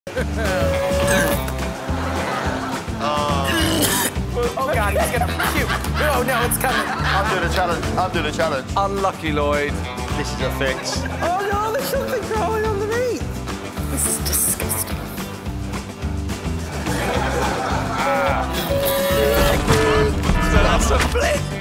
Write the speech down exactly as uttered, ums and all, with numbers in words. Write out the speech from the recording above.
Oh God, he's gonna puke. Oh no, it's coming. I'll do the challenge. I'll do the challenge. Unlucky, Lloyd. This is a fix. Oh no, there's something crawling underneath. This is disgusting. So that's a flip.